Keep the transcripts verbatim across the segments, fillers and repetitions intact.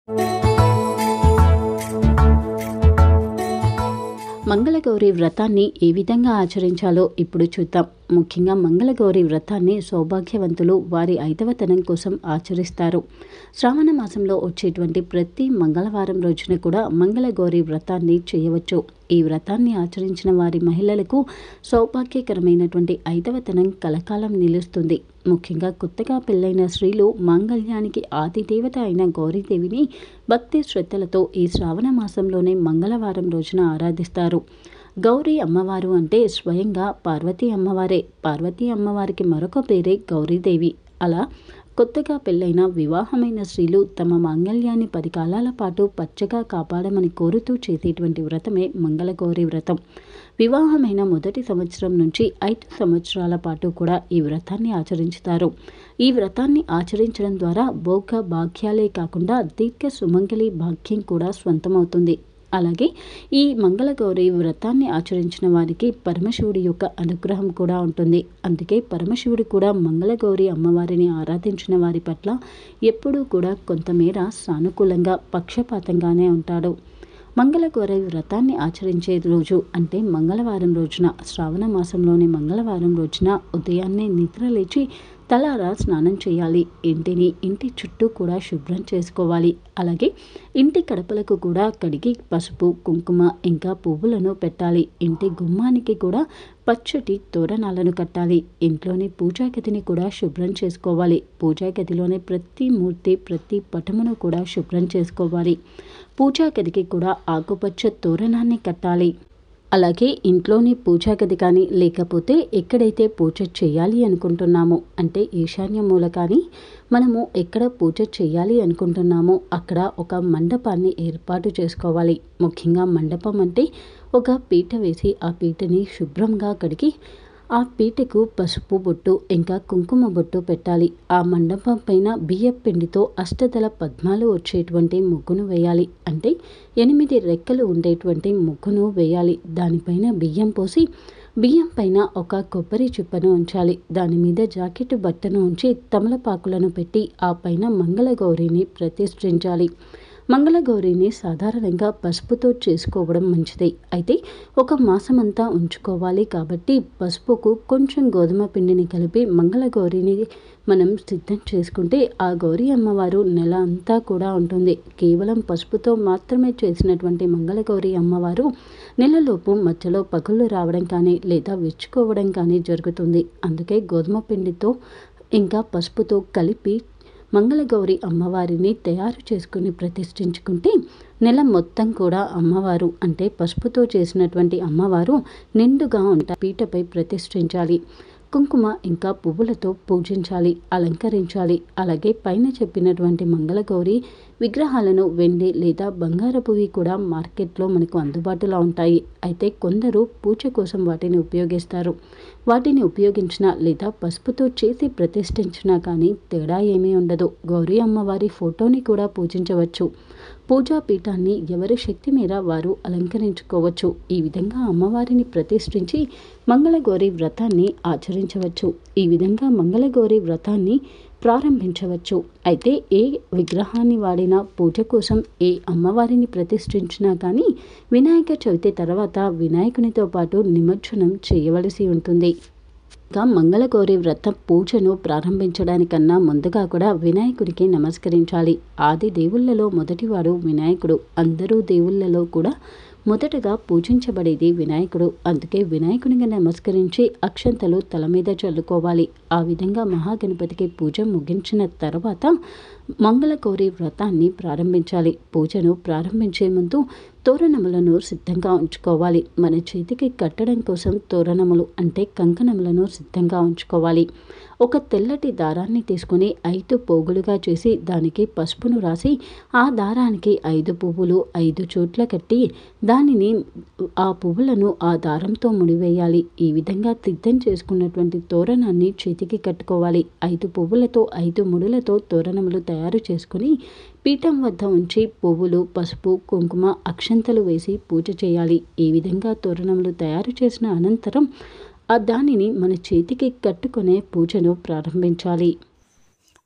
మంగళగౌరి వ్రతాన్ని ఏ విధంగా ఆచరించాలో ఇప్పుడు చూద్దాం. ముఖ్యంగా మంగళగౌరి వ్రతాన్ని సౌభాగ్యవంతులు వారి ఐదవతనం కోసం ఆచరిస్తారు. శ్రావణ మాసంలో వచ్చేటువంటి ప్రతి మంగళవారం రోజున కూడా మంగళగౌరి వ్రతాన్ని చేయవచ్చు. ఈ వ్రతాన్ని ఆచరించిన వారి మహిళలకు సౌభాగ్యకరమైనటువంటి ఐదవతనం కలకాలం నిలుస్తుంది. ముఖ్యంగా కొత్తగా పెళ్ళైన స్త్రీలు మాంగళ్యానికి ఆది దేవత అయిన గౌరీదేవిని భక్తి శ్రద్ధలతో ఈ శ్రావణ మాసంలోనే మంగళవారం రోజున ఆరాధిస్తారు. గౌరీ అమ్మవారు అంటే స్వయంగా పార్వతీ అమ్మవారే. పార్వతీ అమ్మవారికి మరొక పేరే గౌరీదేవి. అలా కొత్తగా పెళ్ళైన వివాహమైన స్త్రీలు తమ మాంగళ్యాన్ని పది కాలాల పాటు పచ్చగా కాపాడమని కోరుతూ చేసేటువంటి వ్రతమే మంగళగౌరి వ్రతం. వివాహమైన మొదటి సంవత్సరం నుంచి ఐదు సంవత్సరాల పాటు కూడా ఈ వ్రతాన్ని ఆచరించుతారు. ఈ వ్రతాన్ని ఆచరించడం ద్వారా భోగ భాగ్యాలే కాకుండా దీర్ఘ సుమంగళి భాగ్యం కూడా స్వంతమవుతుంది. అలాగే ఈ మంగళగౌరి వ్రతాన్ని ఆచరించిన వారికి పరమశివుడి యొక్క అనుగ్రహం కూడా ఉంటుంది. అందుకే పరమశివుడు కూడా మంగళగౌరి అమ్మవారిని ఆరాధించిన వారి పట్ల ఎప్పుడూ కూడా కొంతమేర సానుకూలంగా పక్షపాతంగానే ఉంటాడు. మంగళగౌరి వ్రతాన్ని ఆచరించే రోజు అంటే మంగళవారం రోజున, శ్రావణ మాసంలోని మంగళవారం రోజున ఉదయాన్నే నిద్ర లేచి తలారా స్నానం చేయాలి. ఇంటిని ఇంటి చుట్టూ కూడా శుభ్రం చేసుకోవాలి. అలాగే ఇంటి గడపలకు కూడా కడిగి పసుపు కుంకుమ ఇంకా పువ్వులను పెట్టాలి. ఇంటి గుమ్మానికి కూడా పచ్చటి తోరణాలను కట్టాలి. ఇంట్లోని పూజా గదిని కూడా శుభ్రం చేసుకోవాలి. పూజా గదిలోని ప్రతి మూర్తి ప్రతి పటమును కూడా శుభ్రం చేసుకోవాలి. పూజా గదికి కూడా ఆకుపచ్చ తోరణాన్ని కట్టాలి. అలాగే ఇంట్లోని పూజా గది కానీ లేకపోతే ఎక్కడైతే పూజ చేయాలి అనుకుంటున్నామో అంటే ఈశాన్య మూల కానీ మనము ఎక్కడ పూజ చేయాలి అనుకుంటున్నామో అక్కడ ఒక మండపాన్ని ఏర్పాటు చేసుకోవాలి. ముఖ్యంగా మండపం అంటే ఒక పీట వేసి ఆ పీటని శుభ్రంగా కడిగి ఆ పీటకు పసుపు బొట్టు ఇంకా కుంకుమ బొట్టు పెట్టాలి. ఆ మండపం పైన బియ్యం పిండితో అష్టదళ పద్మాలు వచ్చేటువంటి ముగ్గును వేయాలి. అంటే ఎనిమిది రెక్కలు ఉండేటువంటి ముగ్గును వేయాలి. దానిపైన బియ్యం పోసి బియ్యం పైన ఒక కొబ్బరి చిప్పను ఉంచాలి. దాని మీద జాకెట్ బట్టను ఉంచి తమలపాకులను పెట్టి ఆ పైన మంగళగౌరిని ప్రతిష్ఠించాలి. మంగళగౌరిని సాధారణంగా పసుపుతో చేసుకోవడం మంచిది. అయితే ఒక మాసమంతా ఉంచుకోవాలి కాబట్టి పసుపుకు కొంచెం గోధుమ పిండిని కలిపి మంగళగౌరిని మనం సిద్ధం చేసుకుంటే ఆ గౌరీ అమ్మవారు నెల అంతా కూడా ఉంటుంది. కేవలం పసుపుతో మాత్రమే చేసినటువంటి మంగళగౌరి అమ్మవారు నెలలోపు మధ్యలో పగుళ్ళు రావడం కానీ లేదా విచ్చుకోవడం కానీ జరుగుతుంది. అందుకే గోధుమ పిండితో ఇంకా పసుపుతో కలిపి మంగళగౌరి అమ్మవారిని తయారు చేసుకుని ప్రతిష్ఠించుకుంటే నెల మొత్తం కూడా అమ్మవారు అంటే పసుపుతో చేసినటువంటి అమ్మవారు నిండుగా ఉంటా పీటపై ప్రతిష్ఠించాలి. కుంకుమ ఇంకా పువ్వులతో పూజించాలి, అలంకరించాలి. అలాగే పైన చెప్పినటువంటి మంగళగౌరి విగ్రహాలను వెండి లేదా బంగారపువి కూడా మార్కెట్లో మనకు అందుబాటులో ఉంటాయి. అయితే కొందరు పూజ కోసం వాటిని ఉపయోగిస్తారు. వాటిని ఉపయోగించినా లేదా పసుపుతో చేసి ప్రతిష్ఠించినా కానీ తేడా ఏమీ ఉండదు. గౌరీ అమ్మవారి ఫోటోని కూడా పూజించవచ్చు. పూజా పీఠాన్ని ఎవరి శక్తి మేర వారు అలంకరించుకోవచ్చు. ఈ విధంగా అమ్మవారిని ప్రతిష్ఠించి మంగళగౌరి వ్రతాన్ని ఆచరించవచ్చు. ఈ విధంగా మంగళగౌరి వ్రతాన్ని ప్రారంభించవచ్చు. అయితే ఏ విగ్రహాన్ని వాడినా పూజ కోసం ఏ అమ్మవారిని ప్రతిష్ఠించినా కానీ వినాయక చవితి తర్వాత వినాయకునితో పాటు నిమజ్జనం చేయవలసి ఉంటుంది. ఇంకా మంగళగౌరి వ్రత పూజను ప్రారంభించడానికన్నా ముందుగా కూడా వినాయకుడికి నమస్కరించాలి. ఆది దేవుళ్లలో మొదటివాడు వినాయకుడు. అందరూ దేవుళ్లలో కూడా మొదటగా పూజించబడేది వినాయకుడు. అందుకే వినాయకుడికి నమస్కరించి అక్షంతలు తల మీద చల్లుకోవాలి. ఆ విధంగా మహాగణపతికి పూజ ముగించిన తర్వాత మంగళగౌరి వ్రతాన్ని ప్రారంభించాలి. పూజను ప్రారంభించే ముందు తోరణములను సిద్ధంగా ఉంచుకోవాలి. మన చేతికి కట్టడం కోసం తోరణములు అంటే కంకణములను సిద్ధంగా ఉంచుకోవాలి. ఒక తెల్లటి దారాన్ని తీసుకుని ఐదు పోగులుగా చేసి దానికి పసుపును రాసి ఆ దారానికి ఐదు పువ్వులు ఐదు చోట్ల కట్టి దానిని ఆ పువ్వులను ఆ దారంతో ముడివేయాలి. ఈ విధంగా సిద్ధం చేసుకున్నటువంటి తోరణాన్ని చేతికి కట్టుకోవాలి. ఐదు పువ్వులతో ఐదు ముడులతో తోరణములు తయారు చేసుకుని పీఠం వద్ద ఉంచి పువ్వులు పసుపు కుంకుమ అక్షంతలు వేసి పూజ చేయాలి. ఈ విధంగా తోరణములు తయారు చేసిన అనంతరం ఆ దానిని మన చేతికి కట్టుకునే పూజను ప్రారంభించాలి.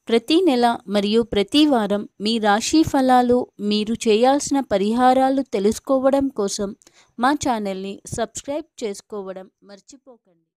ప్రతి నెల మరియు ప్రతి వారం మీ రాశి ఫలాలు, మీరు చేయాల్సిన పరిహారాలు తెలుసుకోవడం కోసం మా ఛానల్ని సబ్స్క్రైబ్ చేసుకోవడం మర్చిపోకండి.